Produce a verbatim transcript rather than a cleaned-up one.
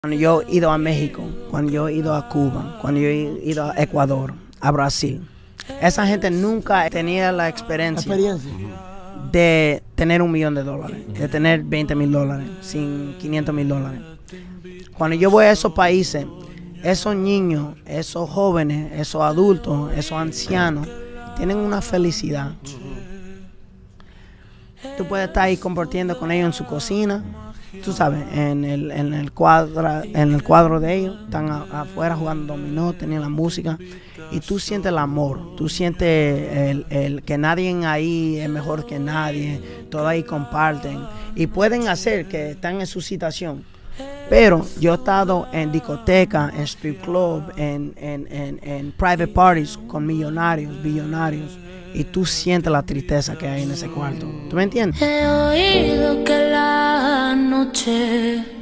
Cuando yo he ido a México, cuando yo he ido a Cuba, cuando yo he ido a Ecuador, a Brasil, esa gente nunca tenía la experiencia, experiencia. de tener un millón de dólares, de tener veinte mil dólares, sin quinientos mil dólares. Cuando yo voy a esos países, esos niños, esos jóvenes, esos adultos, esos ancianos, tienen una felicidad. Tú puedes estar ahí compartiendo con ellos en su cocina, tú sabes, en el, en el, cuadra, en el cuadro de ellos, están a, afuera jugando dominó, teniendo la música, y tú sientes el amor, tú sientes el, el que nadie ahí es mejor que nadie, todos ahí comparten, y pueden hacer que están en su situación. Pero yo he estado en discoteca, en strip club, en, en, en, en private parties con millonarios, billonarios, y tú sientes la tristeza que hay en ese cuarto. ¿Tú me entiendes? He oído que la noche